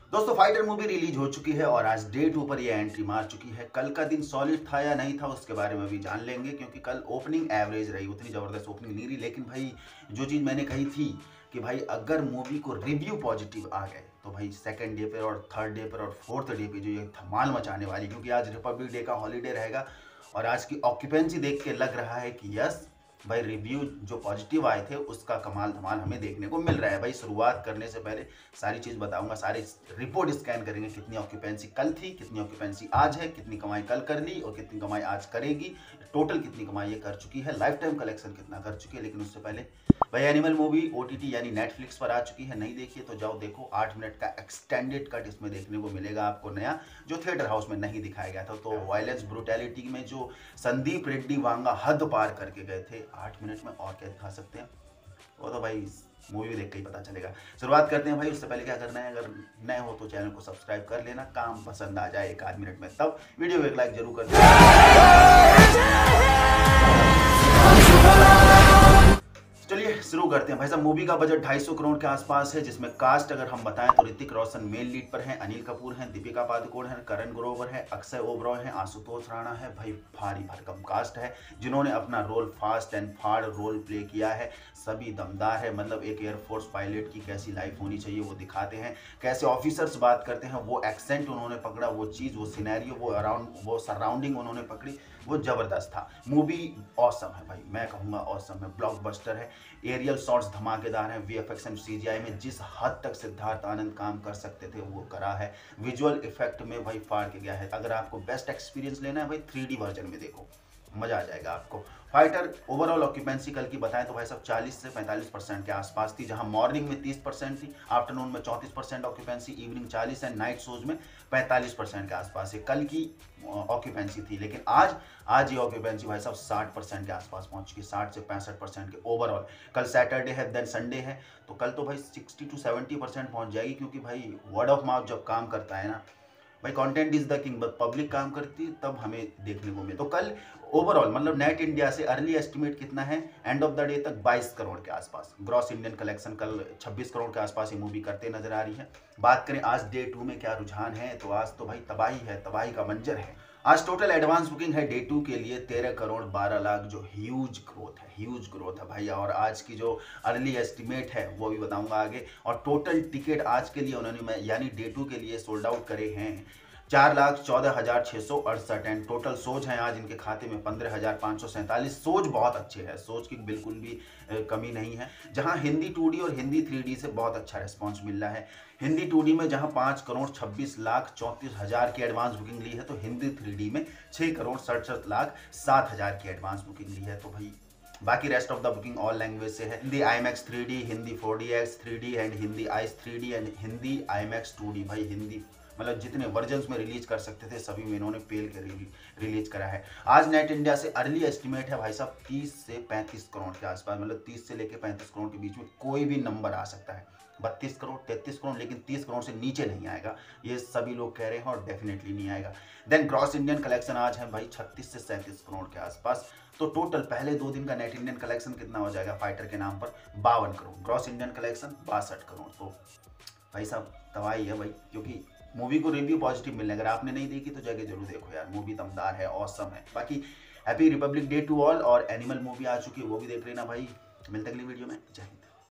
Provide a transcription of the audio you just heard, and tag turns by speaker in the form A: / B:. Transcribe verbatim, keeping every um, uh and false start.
A: दोस्तों fighter movie release हो चुकी है और आज डे टू पर ये एंट्री मार चुकी है। कल का दिन सॉलिड था या नहीं था उसके बारे में भी जान लेंगे, क्योंकि कल ओपनिंग एवरेज रही, उतनी ज़बरदस्त ओपनिंग नहीं रही। लेकिन भाई जो चीज़ मैंने कही थी कि भाई अगर मूवी को रिव्यू पॉजिटिव आ गए तो भाई सेकंड डे पर और थर्ड डे पर और फोर्थ डे पे जो ये धमाल मचाने वाली, क्योंकि आज रिपब्लिक डे का हॉलीडे रहेगा और आज की ऑक्यूपेंसी देख के लग रहा है कि यस भाई रिव्यू जो पॉजिटिव आए थे उसका कमाल धमाल हमें देखने को मिल रहा है। भाई शुरुआत करने से पहले सारी चीज़ बताऊंगा, सारी रिपोर्ट स्कैन करेंगे, कितनी ऑक्यूपेंसी कल थी, कितनी ऑक्यूपेंसी आज है, कितनी कमाई कल कर ली और कितनी कमाई आज करेगी, टोटल कितनी कमाई ये कर चुकी है, लाइफ टाइम कलेक्शन कितना कर चुकी है। लेकिन उससे पहले भाई एनिमल मूवी ओटीटी यानी नेटफ्लिक्स पर आ चुकी है, नहीं देखिए तो जाओ देखो। आठ मिनट का एक्सटेंडेड कट इसमें देखने को मिलेगा आपको नया, जो थिएटर हाउस में नहीं दिखाया गया था। तो वायलेंस ब्रुटैलिटी में जो संदीप रेड्डी वांगा हद पार करके गए थे, आठ मिनट में और क्या दिखा सकते हैं, वो तो भाई मूवी देख के ही पता चलेगा। शुरुआत करते हैं भाई। उससे पहले क्या करना है, अगर नए हो तो चैनल को सब्सक्राइब कर लेना, काम पसंद आ जाए एक आध मिनट में तब वीडियो को एक लाइक जरूर कर देना। चलिए शुरू करते हैं भाई साहब। मूवी का बजट ढाई सौ करोड़ के आसपास है, जिसमें कास्ट अगर हम बताएं तो ऋतिक रोशन मेन लीड पर हैं, अनिल कपूर हैं, दीपिका पादुकोण हैं, करण ग्रोवर है, अक्षय ओबरॉय हैं, आशुतोष राणा है। भाई भारी भरकम कास्ट है जिन्होंने अपना रोल फास्ट एंड फाड़ रोल प्ले किया है। सभी दमदार है, मतलब एक एयरफोर्स पायलट की कैसी लाइफ होनी चाहिए वो दिखाते हैं, कैसे ऑफिसर्स बात करते हैं, वो एक्सेंट उन्होंने पकड़ा, वो चीज़, वो सिनेरियो, वो अराउंड, वो सराउंडिंग उन्होंने पकड़ी, वो जबरदस्त था। मूवी ऑसम है भाई, मैं कहूँगा ऑसम है, ब्लॉकबस्टर है। एरियल शॉट्स धमाकेदार हैं, वीएफएक्स एंड सीजीआई में जिस हद तक सिद्धार्थ आनंद काम कर सकते थे वो करा है। विजुअल इफेक्ट में भाई फाड़ के गया है। अगर आपको बेस्ट एक्सपीरियंस लेना है भाई थ्री डी वर्जन में देखो, मजा आ जाएगा आपको। फाइटर ओवरऑल ऑक्यूपेंसी कल की बताएं तो भाई सब चालीस से पैंतालीस परसेंट के आसपास थी, जहां मॉर्निंग में तीस परसेंट थी, आफ्टरनून में चौंतीस परसेंट ऑक्यूपेंसी, इवनिंग चालीस एंड नाइट शोज में पैंतालीस परसेंट के आसपास है कल की ऑक्यूपेंसी थी। लेकिन आज आज ये ऑक्यूपेंसी भाई साहब साठ परसेंट के आसपास पहुंच चुकी, साठ से पैंसठ परसेंट के ओवरऑल। कल सैटरडे है, देन संडे है, तो कल तो भाई साठ टू सत्तर परसेंट पहुंच जाएगी, क्योंकि भाई वर्ड ऑफ माउथ जब काम करता है ना भाई, content is the king, public काम करती तब हमें देखने को मिले। तो कल ओवरऑल मतलब नेट इंडिया से अर्ली एस्टिमेट कितना है, एंड ऑफ द डे तक बाईस करोड़ के आसपास ग्रॉस इंडियन कलेक्शन कल छब्बीस करोड़ के आसपास ये मूवी करते नजर आ रही है। बात करें आज डे टू में क्या रुझान है, तो आज तो भाई तबाही है, तबाही का मंजर है। आज टोटल एडवांस बुकिंग है डे टू के लिए तेरह करोड़ बारह लाख, जो ह्यूज ग्रोथ है, ह्यूज ग्रोथ है भाई। और आज की जो अर्ली एस्टिमेट है वो भी बताऊंगा आगे। और टोटल टिकट आज के लिए उन्होंने यानी डे टू के लिए सोल्ड आउट करे हैं चार लाख चौदह हजार छः सौ अड़सठ एंड टोटल सोच हैं आज इनके खाते में पंद्रह हजार पाँच सौ सैंतालीस। सोच बहुत अच्छे है, सोच की बिल्कुल भी कमी नहीं है। जहां हिंदी टू डी और हिंदी थ्री डी से बहुत अच्छा रिस्पांस मिल रहा है। हिंदी टू डी में जहां पाँच करोड़ छब्बीस लाख चौंतीस हजार की एडवांस बुकिंग ली है, तो हिंदी थ्री डी में छः करोड़ सड़सठ लाख सात हजार की एडवांस बुकिंग ली है। तो भाई बाकी rest of the booking all language से है। Hindi IMAX three D, Hindi four D X three D and Hindi ICE three D and Hindi IMAX two D. भाई हिंदी मतलब जितने वर्जन्स में रिलीज कर सकते थे सभी में इन्होंने पेल के रिलीज करा है। आज नेट इंडिया से अर्ली एस्टिमेट है भाई साहब तीस से पैंतीस करोड़ के आसपास, मतलब तीस से लेकर पैंतीस करोड़ के बीच में कोई भी नंबर आ सकता है, बत्तीस करोड़ तैंतीस करोड़, लेकिन तीस करोड़ से नीचे नहीं आएगा, ये सभी लोग कह रहे हैं और डेफिनेटली नहीं आएगा। देन ग्रॉस इंडियन कलेक्शन आज है भाई छत्तीस से सैंतीस करोड़ के आसपास। तो टोटल पहले दो दिन का नेट इंडियन कलेक्शन कितना हो जाएगा फाइटर के नाम पर, बावन करोड़, ग्रॉस इंडियन कलेक्शन बासठ करोड़। तो भाई साहब तबाही है भाई, क्योंकि मूवी को रिव्यू पॉजिटिव मिलने, अगर आपने नहीं देखी तो जाके जरूर देखो यार, मूवी दमदार है, ऑसम है। बाकी happy republic day to all. और एनिमल मूवी आ चुकी है वो भी देख लेना भाई। मिलते अगली वीडियो में, जय हिंद।